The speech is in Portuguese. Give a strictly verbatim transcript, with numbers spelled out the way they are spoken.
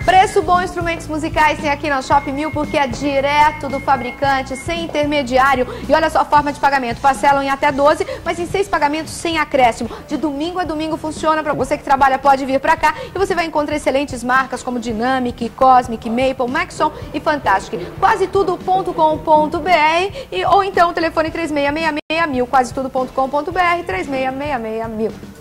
Preço bom, instrumentos musicais tem aqui na Shop Mil, porque é direto do fabricante, sem intermediário. E olha só a forma de pagamento, parcelam em até doze, mas em seis pagamentos sem acréscimo. De domingo a domingo funciona, para você que trabalha pode vir para cá e você vai encontrar excelentes marcas como Dynamic, Cosmic, Maple, Maxon e Fantastic. Quase tudo ponto com ponto br e ou então telefone três seis seis seis mil, quase tudo ponto com ponto br, três seis seis seis mil.